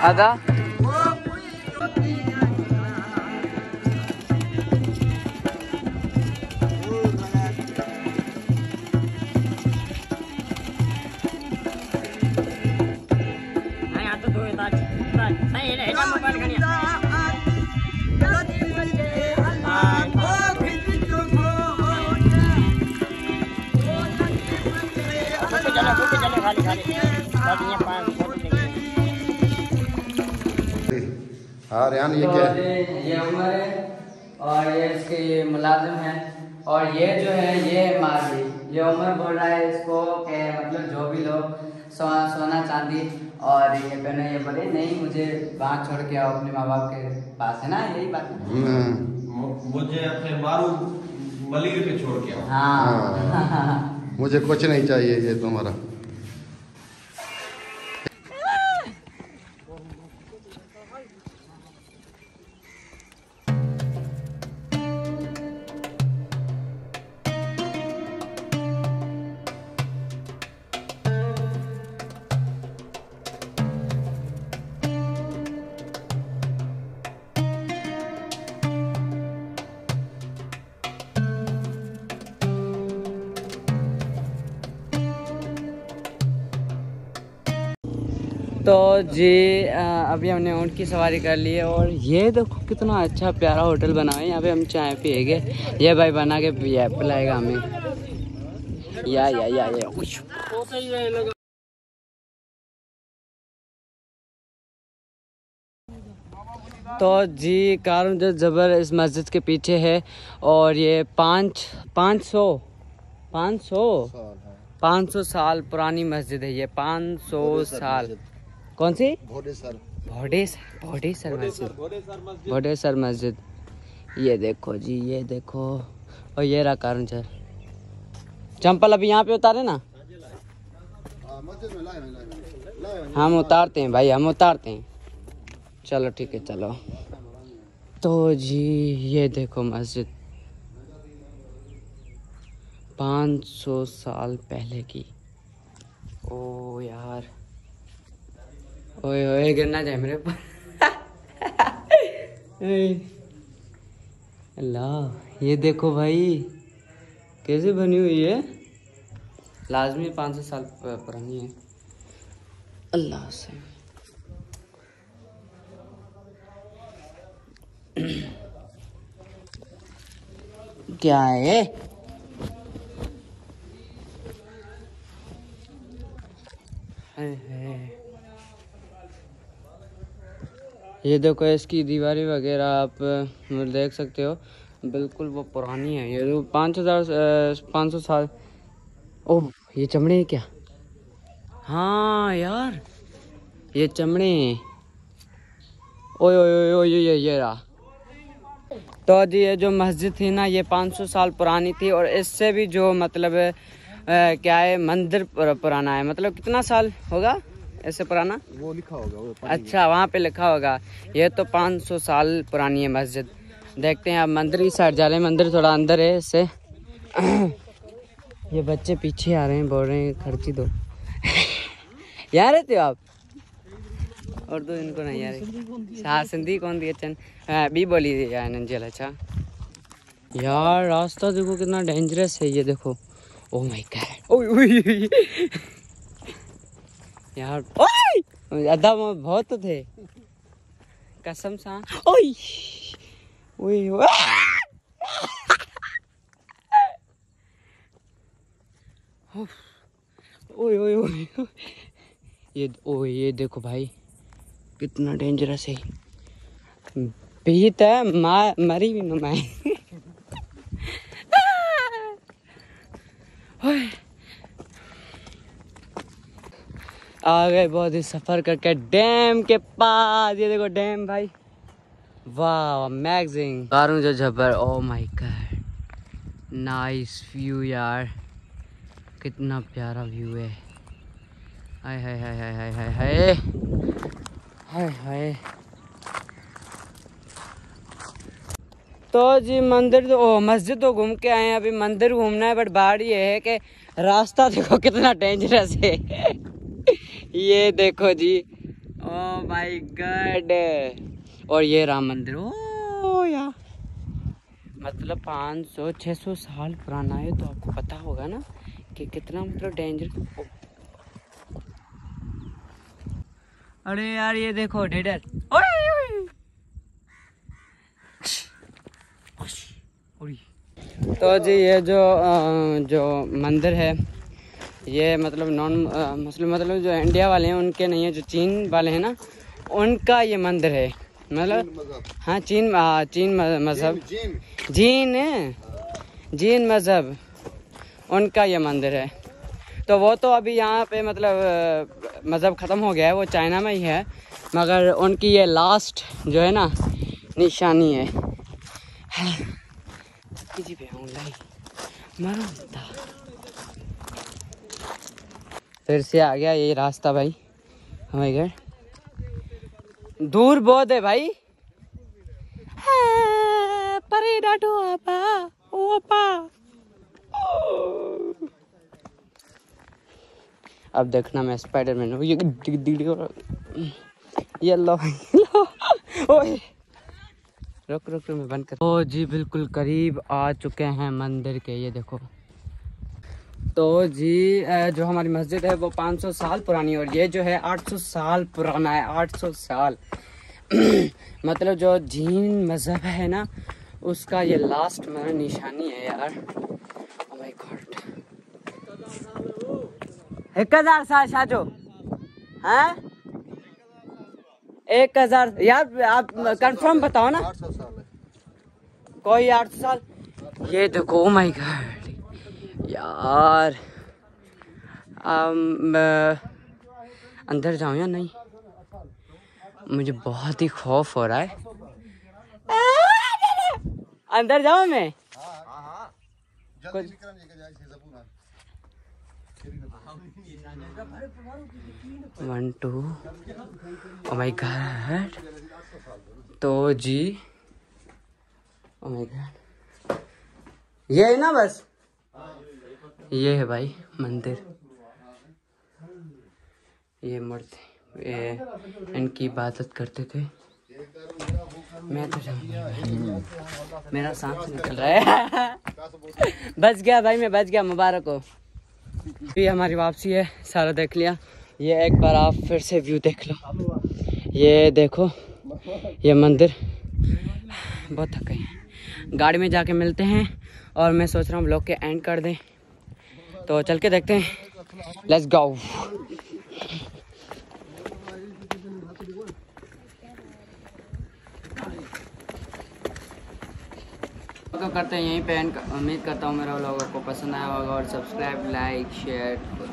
आधा हाँ रेहान, ये क्या है? ये उमर है और ये इसके ये मुलाजिम है और ये जो है ये माली। ये उमर बोल रहा है इसको कि मतलब जो भी लो सोना चांदी और ये पहने। ये बोले नहीं मुझे वहाँ छोड़ के आओ अपने माँ बाप के पास, है ना, यही बात है। मुझे अपने मारू मलिर पे छोड़ के आओ। हाँ मुझे कुछ नहीं चाहिए ये तुम्हारा। तो जी अभी हमने ऊँट की सवारी कर ली है और ये देखो कितना अच्छा प्यारा होटल बना है। यहाँ पे हम चाय पिएंगे, ये भाई बना के पिलाएगा हमें। या तो जी कारण जो जबर इस मस्जिद के पीछे है और ये 500 साल पुरानी मस्जिद है। ये 500 साल। कौन सी? भोडेसर मस्जिद। ये देखो जी, ये देखो। और ये रहा कारण सर। चंपल अभी यहाँ पे उतारे ना, हम उतारते हैं भाई, हम उतारते हैं। चलो ठीक है, चलो। तो जी ये देखो मस्जिद 500 साल पहले की। ओ यार, ओए ओए गिरना जाए मेरे ऊपर। अल्लाह, ये देखो भाई कैसे बनी हुई है। लाजमी 500 साल पुरानी है। अल्लाह से क्या है? ये देखो इसकी दीवारें वगैरह आप देख सकते हो, बिल्कुल वो पुरानी है। ये 500 साल। ओह, ये चमड़े हैं क्या? हाँ यार, ये चमड़े हैं। ओए ओए ओए ये रहा। तो जी ये जो मस्जिद थी ना, ये 500 साल पुरानी थी और इससे भी जो मतलब क्या है, मंदिर पुराना है। मतलब कितना साल होगा ऐसे पुराना? वो लिखा होगा वो। अच्छा, वहाँ पे लिखा होगा। ये तो 500 साल पुरानी है मस्जिद। देखते हैं अब मंदिर की साइड जा रहे हैं। मंदिर थोड़ा अंदर है इससे। ये बच्चे पीछे आ रहे हैं, बोल रहे हैं खर्ची दो। यहाँ रहते हो आप? और दो इनको नहीं यार। हाँ, सिंधी कौन दी चन बी बोली थी यार नंजल। अच्छा यार, रास्ता देखो कितना डेंजरस है। ये देखो, ओह माय गॉड। ओए यार, ओए अदा बहुत तो थे कसम सा। ओए ओए ओए ओए ओए ये देखो भाई कितना डेंजरस है। पीत है मरी भी ना मैं। आ गए बहुत ही सफर करके डैम के पास। ये देखो डैम भाई, वाह अमेजिंग। कारों जो जबर, oh my God, nice view यार, कितना प्यारा व्यू है। हाय हाय हाय हाय हाय हाय हाय हाय हाय। तो जी मंदिर तो मस्जिद तो घूम के आए हैं, अभी मंदिर घूमना है। बट बात ये है कि रास्ता देखो कितना डेंजरस है। ये देखो जी, ओह माय गॉड। और ये राम मंदिर, ओ यार मतलब 500-600 साल पुराना है, तो आपको पता होगा ना कि कितना मतलब डेंजर। अरे यार ये देखो डेडर, तो जी ये जो मंदिर है ये मतलब नॉन मुस्लिम, मतलब जो इंडिया वाले हैं उनके नहीं है, जो चीन वाले हैं ना उनका ये मंदिर है। मतलब हाँ चीन मज़हब, जीन मज़हब उनका ये मंदिर है। तो वो तो अभी यहाँ पे मतलब मज़हब ख़त्म हो गया है, वो चाइना में ही है, मगर उनकी ये लास्ट जो है ना निशानी है। फिर से आ गया ये रास्ता भाई हमारे घर, दूर बहुत है भाई। परे डाटो आपा ओपा। अब देखना मैं स्पाइडरमैन हूँ। ये लो ओए रुक मैं बंद कर। ओ जी बिल्कुल करीब आ चुके हैं मंदिर के, ये देखो। तो जी जो हमारी मस्जिद है वो 500 साल पुरानी है, और ये जो है 800 साल पुराना है, 800 साल। मतलब जो जीन मज़हब है ना उसका ये लास्ट मतलब निशानी है यार। ओह माय गॉड, 1000 साल शाजो, हाँ 1000 यार, आप कंफर्म बताओ ना। 800 साल है कोई 800 साल। ये देखो, ओह माय गॉड यार, अंदर जाऊं या नहीं, मुझे बहुत ही खौफ हो रहा है। अंदर जाऊं मैं? One two, oh my God. तो जी ओह माय गॉड, ये है ना बस, ये है भाई मंदिर। ये मूर्ति ये इनकी इबादत करते थे। मैं तो मेरा सांस निकल रहा है। बच गया भाई, मैं बच गया, मुबारक हो। ये हमारी वापसी है, सारा देख लिया। ये एक बार आप फिर से व्यू देख लो, ये देखो ये मंदिर। बहुत थके हैं, गाड़ी में जाके मिलते हैं, और मैं सोच रहा हूँ ब्लॉग के एंड कर दें, तो चल के देखते हैं। Let's go. तो करते हैं यहीं पे एंड। उम्मीद करता हूँ मेरा लोगों को पसंद आया होगा, और सब्सक्राइब लाइक शेयर